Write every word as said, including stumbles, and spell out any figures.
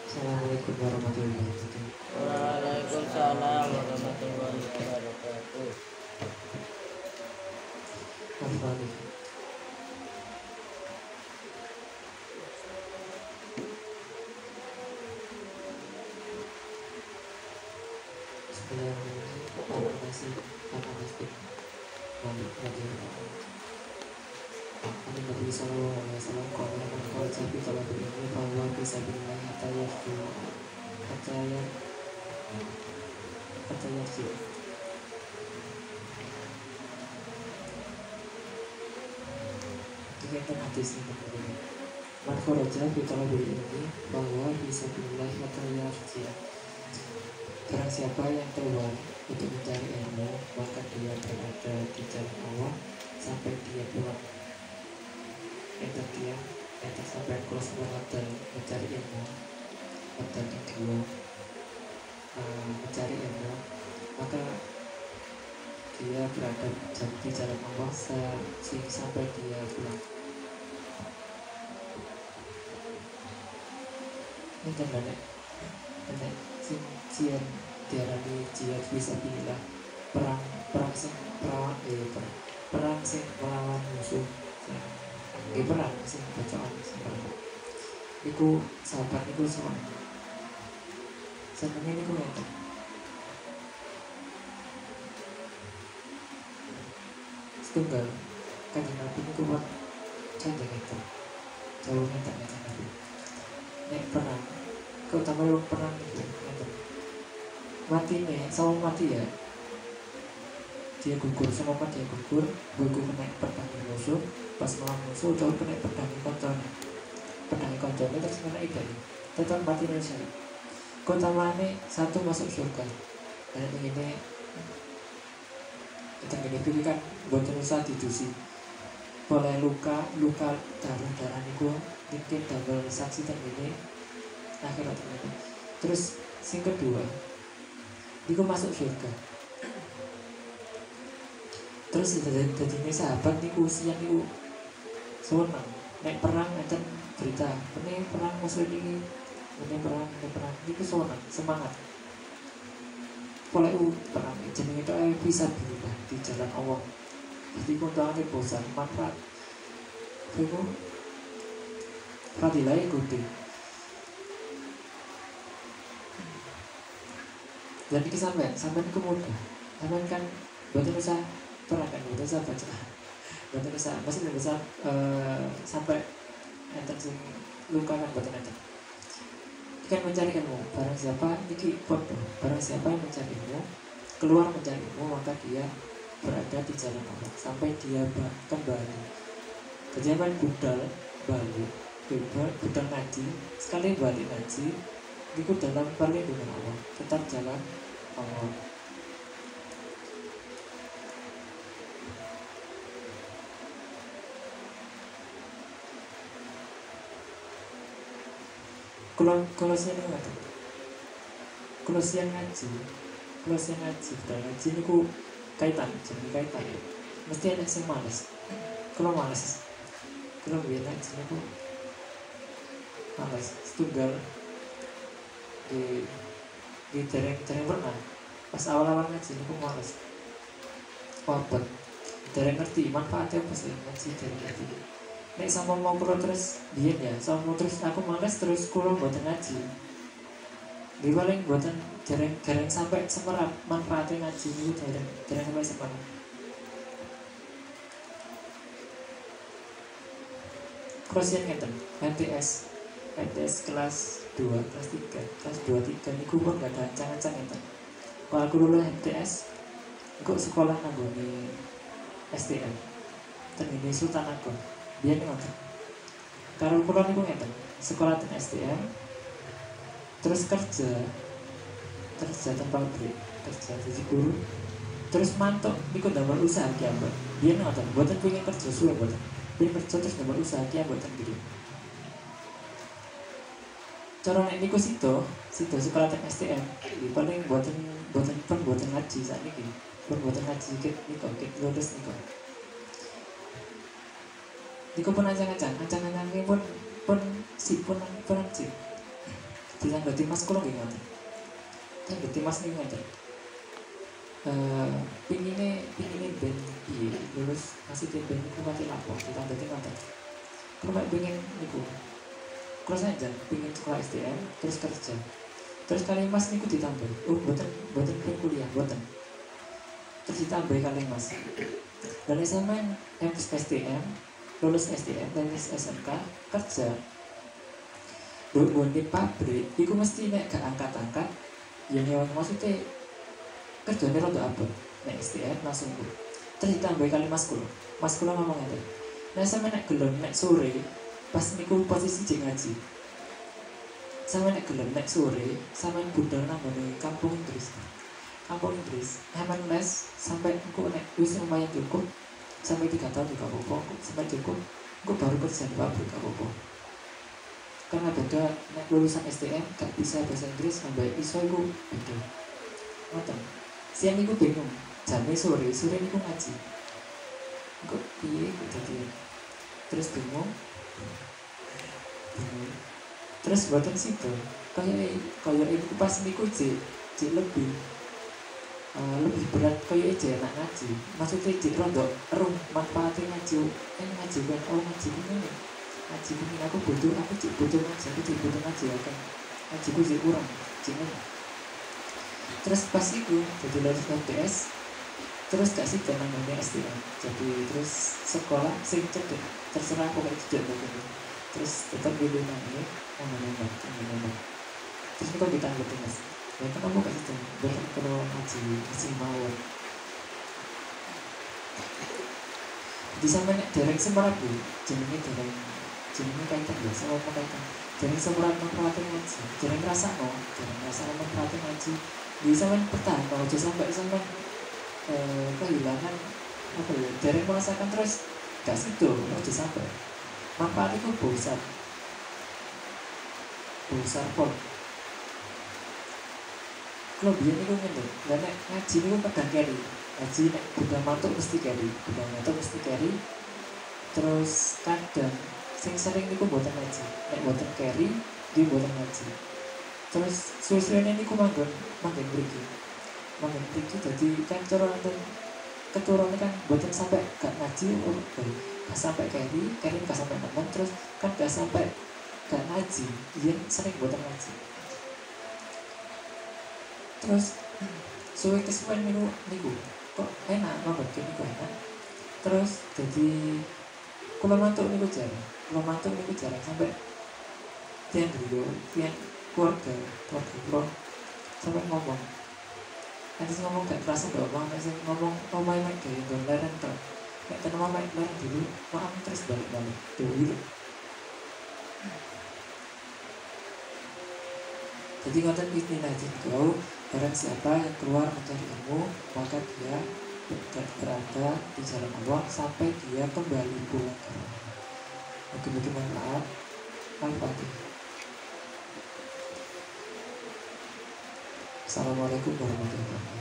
Assalamualaikum warahmatullahi wabarakatuh. Waalaikumsalam warahmatullahi wabarakatuh. Al-Fatihah. Bismillahirrahmanirrahim. Terima kasih Bapak Masjid Malik radhiyallahu anhu. Nabi sallallahu alaihi wasallam qala man qala fi talabil ilmi fa huwa fi sabilillah hatta yarju hatta ya hatta yarju. Dikatakan hadis ini begini. Man kharaja fi talabil ilmi fa huwa fi sabilillah hatta yarju. Barang siapa yang keluar untuk mencari ilmu, maka dia berada di jalan Allah sampai dia pulang. Itu dia, itu sampai kelas dan mencari ilmu. Dan kedua, uh, mencari ilmu, maka dia berada di jalan Allah sampai dia pulang. Ini kan banyak, banyak cian diarani jihad fisabilillah, perang perang sing perang eh perang perang sing melawan musuh sing perang sing bacaan sing perang iku sahabat iku semua senengnya niku ngeten setunggal kanjeng Nabi niku buat kanjeng ngeten jauh ngeten kanjeng Nabi nek perang keutama yang perang itu ngeten mati nih, sama mati ya dia gugur, sama mati dia gugur gugur kena pedang musuh pas melawan musuh, jauh kena pedang koncone pedang koncone terus kena ikan tetap mati Indonesia kota mana satu masuk surga dan ini kita gini pilih kan buat nusa didusi boleh luka luka darah darah niku mungkin double saksi dan ini akhirat ini terus yang kedua Iku masuk surga. Terus jadi sahabat niku siang niku seneng. Nek perang akan berita, ini perang muslim ini, ini perang, ini perang, niku seneng, semangat. Oleh u perang jenenge itu ae bisa berubah di jalan Allah. Jadi kuntane bosan manfaat. Iku radilai gede. Dan ini sampai, sampai ini mudah. Sampai kan buatan bisa perang kan, buatan bisa baca, buatan bisa, masih bisa uh, sampai enten sing luka kan buatan enten. Kan mencari ilmu, barang siapa ini podo, barang siapa yang mencari ilmu, keluar mencari ilmu maka dia berada di jalan Allah sampai dia kembali. Jadi apa budal balik, budal budal ngaji, sekali balik ngaji. Itu dalam perlindungan Allah, tetap jalan Allah. Kalau kalau saya nggak tahu, kalau saya ngaji, kalau saya ngaji, dan ngaji ini ku kaitan, jadi kaitan. Mesti ada yang malas. Kalau malas, kalau biar ngaji ini ku malas, setunggal. di di dereng-dereng pernah pas awal-awal ngaji aku males wabet dereng ngerti manfaatnya apa sih ngaji dereng ngerti nek sama mau kulo terus biar ya sama terus aku males terus kulo buatan ngaji di paling buatan dereng dereng sampai semerap manfaatnya ngaji itu dereng dereng sampai semerap crossing ngeten M T S M T S kelas dua, kelas tiga, kelas dua, tiga ini gue gak ada ancang-ancang itu. Kalau aku dulu M T S, gue sekolah nangguni S T M, tergini Sultan Agung, biar nggak. Kalau pulau nih gue ngerti, sekolah dan S T M, terus kerja, kerja tempat pabrik, kerja jadi guru, terus mantok, nih gue dapat usaha kiamat, biar nggak. Buatan punya kerja suwe buatan, punya kerja terus dapat usaha kiamat buatan gitu. Cara nek niku situ, situ sekolah tek S T M, paling buatan buatan pun buatan ngaji saat ini, pun buatan ngaji kit niku kit lulus niku. Niku pun ancang-ancang, ancang-ancang pun pun si pun pun si. ditangga Timas kula nggih ngoten. Tangga Timas niku ngoten. Eh pingine pingine ben piye lulus maksudnya ben niku mati lapo ditangga ngoten. Kula pengen niku. Kula saja pengen sekolah S D M terus kerja. Terus kali Mas niku ditambah. Oh, mboten mboten pengen kuliah, mboten. Terus ditambah kali Mas. Dan sampean S D M, lulus S D M dan S M K kerja. Buat di pabrik, iku mesti nek gak angkat-angkat, ya nyewa maksudnya kerjanya rada apa? Nek S D M langsung ku. Terus ditambah kali Mas kula. Mas kula ngomong ngene. Nek sampean nek gelem nek sore, pas niku posisi jek ngaji. Sampeyan nek gelem nek sore, sampeyan budal nang kampung Inggris. Kampung Inggris, sampeyan les sampai engko nek wis lumayan cukup sampai tiga tahun juga apa-apa, sampai cukup engko baru kerja di pabrik apa-apa. Karena beda nek lulusan S D M gak bisa bahasa Inggris sampai iso iku beda. Ngoten. Siang niku bingung, jam sore, sore niku ngaji. Engko piye kok dadi terus bingung. Bingung. Terus buatan situ, kayak kayak itu pas niku cek cek lebih uh, lebih berat kayak aja enak ngaji. Maksudnya cek rondo rum manfaatnya ngaji, eh ngaji kan oh ngaji ini ngaji ini aku butuh aku cek butuh ngaji aku cek butuh ngaji ya kan ngaji ku cek kurang cek ini. Terus pas itu jadi lulus F P S, terus gak sih jangan namanya S D M. Jadi terus sekolah sing cedek terserah pokoknya tidak begini. Terus tetap pilih namanya nambah nambah nambah terus kita ditanggapi Mas ya kan aku kasih tahu bahkan kalau ngaji ngaji mawon di sana nek dereng semerabu jenenge dereng jenenge kaitan ya sama apa kaitan dereng semerabu manfaatnya ngaji dereng rasa no dereng rasa manfaatnya ngaji di sana bertahan kalau aja sampai sampai eh, kehilangan apa ya dereng merasakan terus gak situ aja sampai manfaat itu besar besar pun kalau biar itu ngene dan nek ngaji itu kadang carry ngaji nek udah mantuk mesti carry udah mantuk mesti carry terus kadang sing sering itu buatan ngaji nek buatan carry dia buatan ngaji terus suwe-suwene niku manggon manggon mriki manggon mriki jadi kan cara nonton keturunnya kan buatan sampai gak ngaji oh gak sampai carry carry gak sampai teman terus kan gak sampai gak ngaji dia sering buatan ngaji terus suwe kesuwen niku niku kok enak banget niku enak terus jadi kula mantuk niku jarang kula mantuk niku jarang sampai tiang dulu tiang keluarga keluarga kula sampai ngomong nanti ngomong gak kerasa gak ngomong nanti ngomong omai mek gaya doleran kan nek tenan omai doleran dulu maaf terus balik-balik tuh gitu. Jadi ngoten bismillah kau barang siapa yang keluar mencari ilmu maka dia berada di jalan Allah sampai dia kembali pulang ke rumah. Mungkin-mungkin manfaat Al-Fatihah. Assalamualaikum warahmatullahi wabarakatuh.